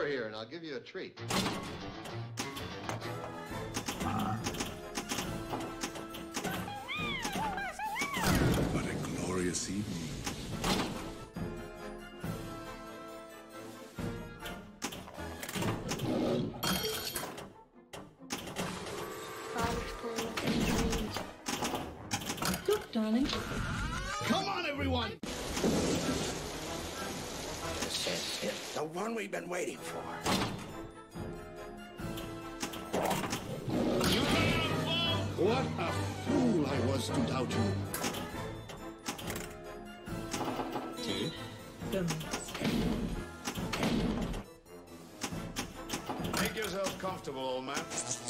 here, and I'll give you a treat. What a glorious evening. Look, darling. Come on, everyone! This is it. The one we've been waiting for. What a fool I was to doubt you. Make yourself comfortable, old man.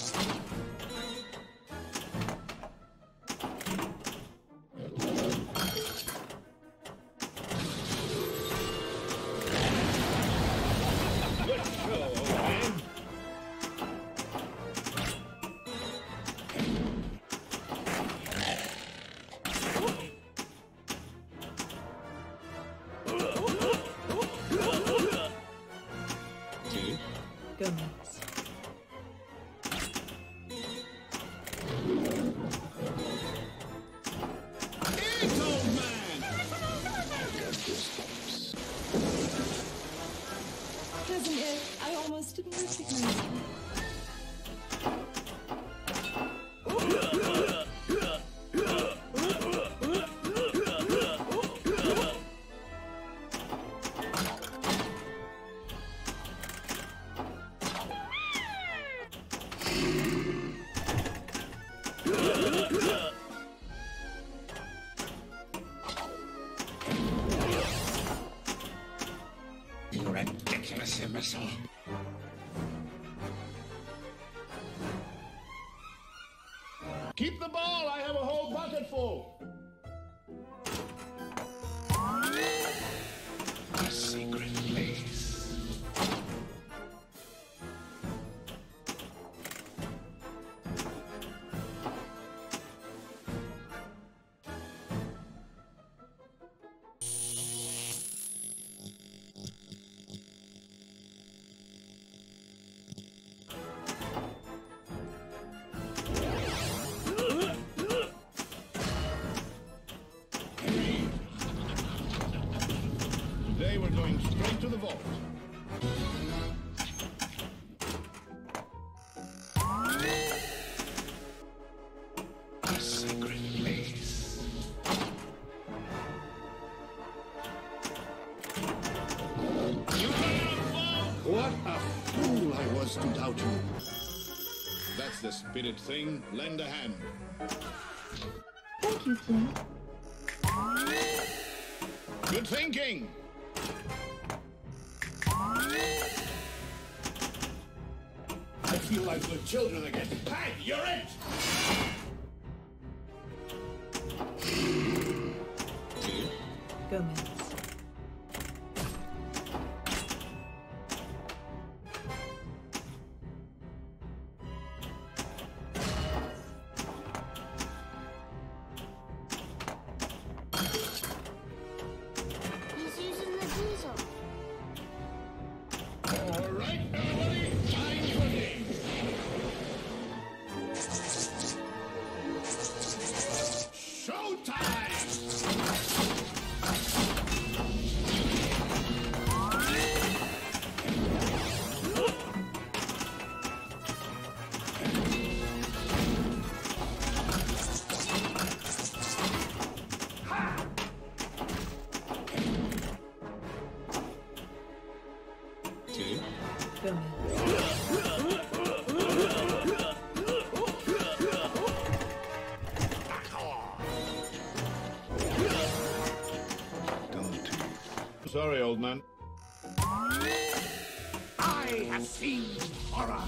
Good show, old man. Gomez. It's old man! Cousin Ed, I almost didn't recognize him. You ridiculous imbecile. Keep the ball. I have a whole bucket full. A secret place. Today we're going straight to the vault. A secret place. What a fool I was to doubt you. That's the spirit thing. Lend a hand. Thank you, Tim. Good thinking. I feel like good children again. Hey, you're it! Gomez. He's using the diesel. All right, everybody, time for game. Sorry, old man. I have seen horror.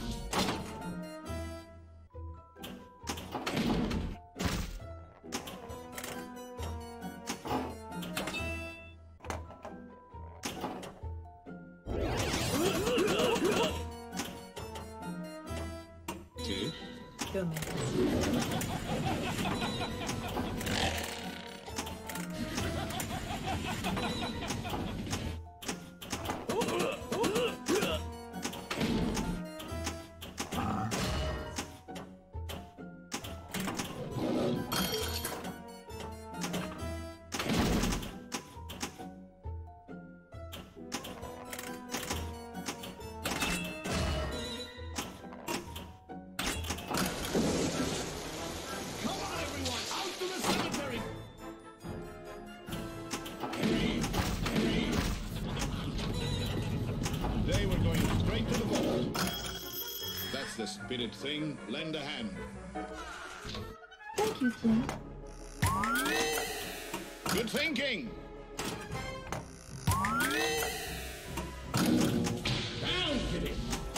Spirit thing, lend a hand. Thank you, Flynn. Good thinking. Down, kitty.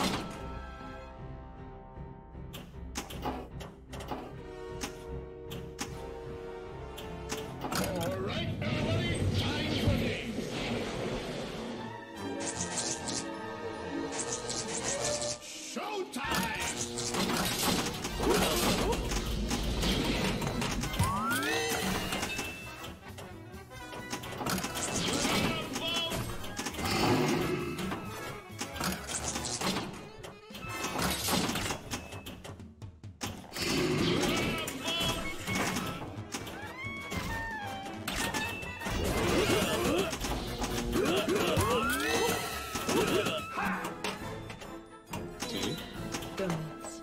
All right, everybody, time for game. Showtime! Donuts.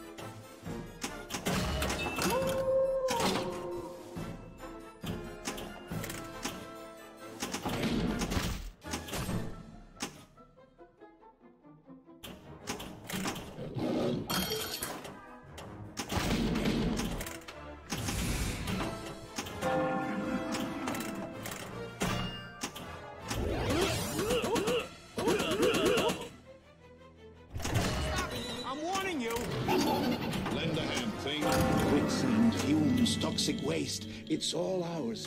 I'm warning you. Lend a hand thing. Quicksand, fumes, toxic waste. It's all ours.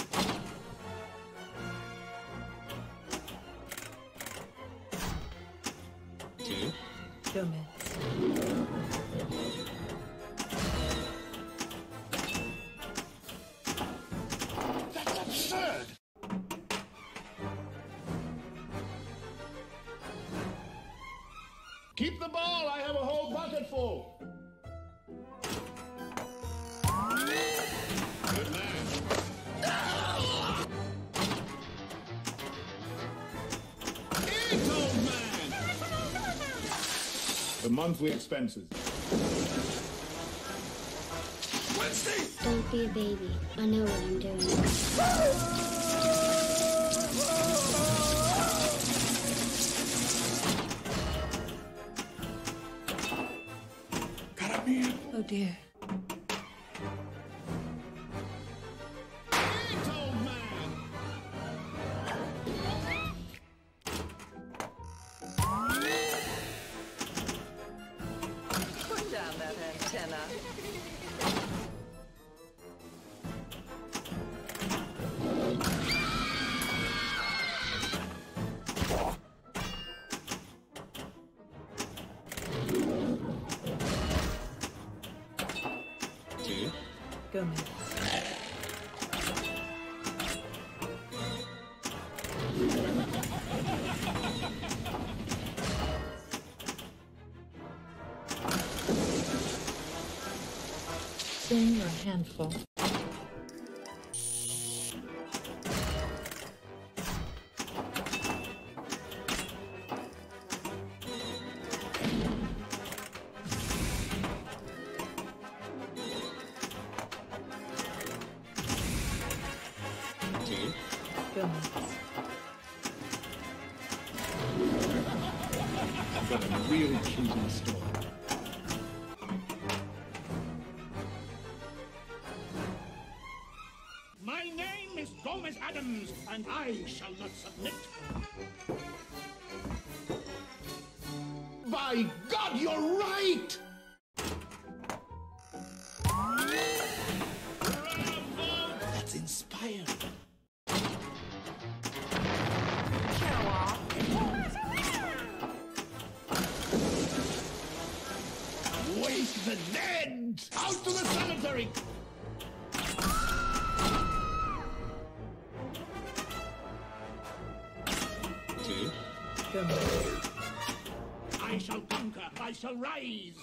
Two. Donuts. That's absurd! Keep the ball. I have a whole bucket full. Good man. Eat, old man. The monthly expenses. Wednesday! Don't be a baby. I know what I'm doing. Come here. Oh dear. Eat, old man. Put down that antenna. Two. Donuts. Then you're a handful. Two. Donuts. I've got a really cute in store. My name is Addams, and I shall not submit. By God, you're right! That's inspired. Show off. Wake the dead! Out to the cemetery! Two. Donuts. I shall conquer, I shall rise!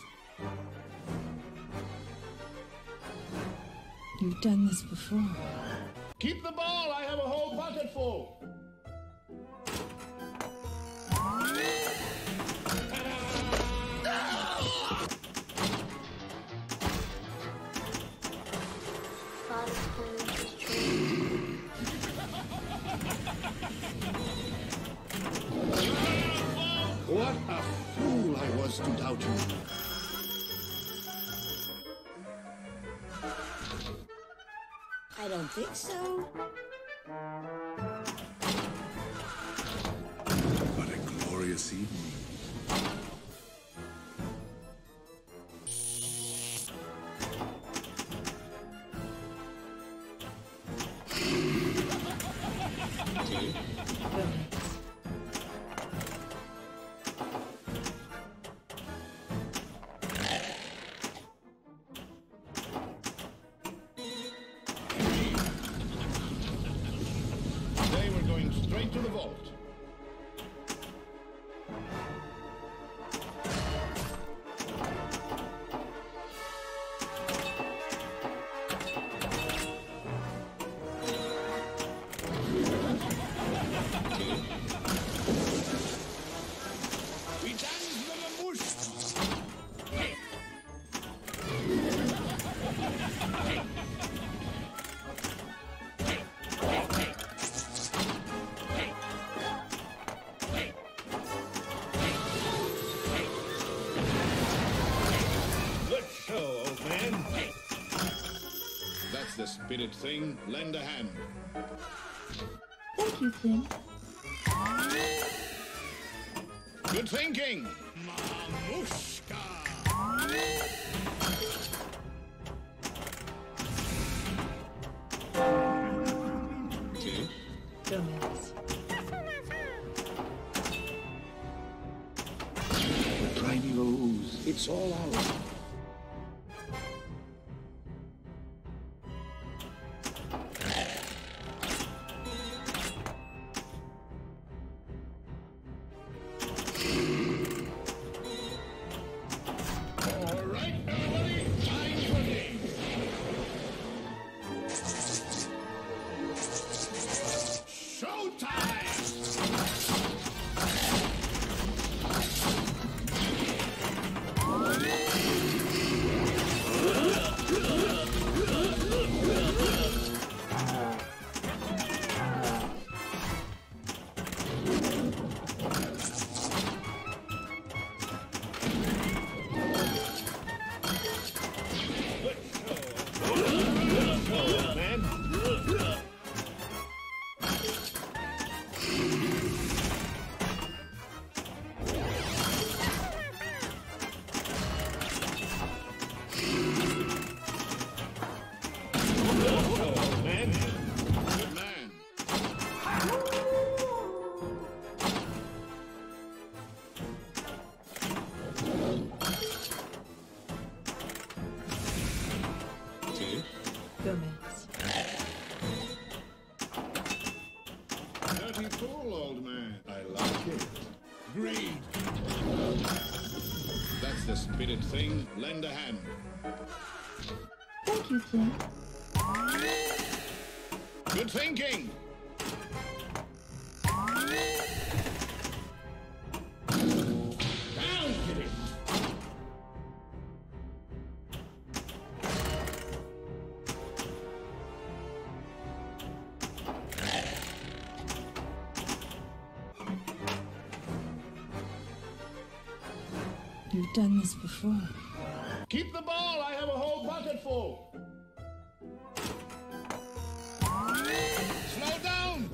You've done this before. Keep the ball. I have a whole bucket full. Father's plan is true. What a fool I was to doubt you. think so. What a glorious evening. Today we're going straight to the vault. We dance the lamush. Good show, old man. That's the spirit thing. Lend a hand. Thank you, Thing. Good thinking. Mamushka. Gomez. The tiny rose. It's all ours. All right, everybody, time for game. Showtime. Old man. Old man. Good man. Gomez. Dirty fool, old man. I like it. Greed. That's the spirit thing. Lend a hand. Thank you, Thing. Good thinking. Down with it. You've done this before. Keep the ball. I have a whole bucket full. Slow down.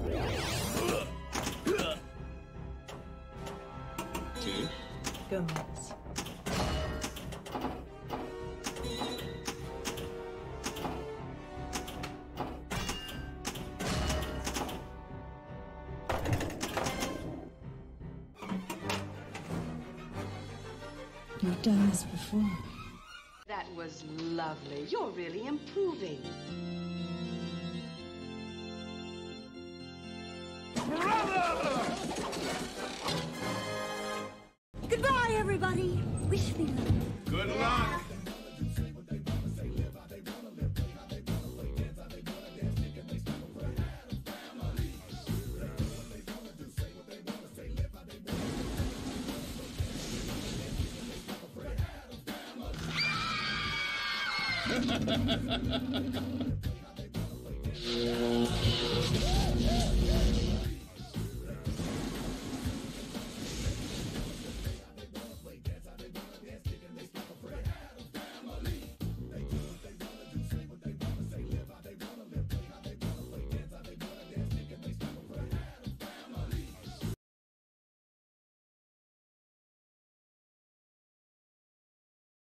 Gomez. You've done this before. That was lovely. You're really improving. Goodbye, everybody. Wish me luck. Good luck.